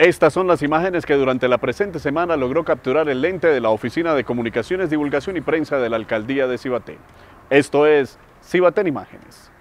Estas son las imágenes que durante la presente semana logró capturar el lente de la Oficina de Comunicaciones, Divulgación y Prensa de la Alcaldía de Cibaté. Esto es Cibaté en Imágenes.